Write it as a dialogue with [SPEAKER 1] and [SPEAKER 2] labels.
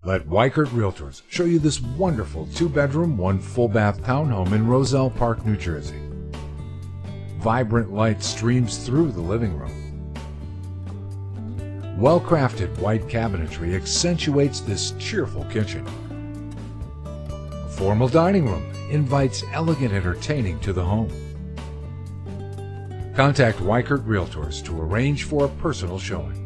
[SPEAKER 1] Let Weichert Realtors show you this wonderful 2-bedroom, 1 full-bath townhome in Roselle Park, New Jersey. Vibrant light streams through the living room. Well-crafted white cabinetry accentuates this cheerful kitchen. A formal dining room invites elegant entertaining to the home. Contact Weichert Realtors to arrange for a personal showing.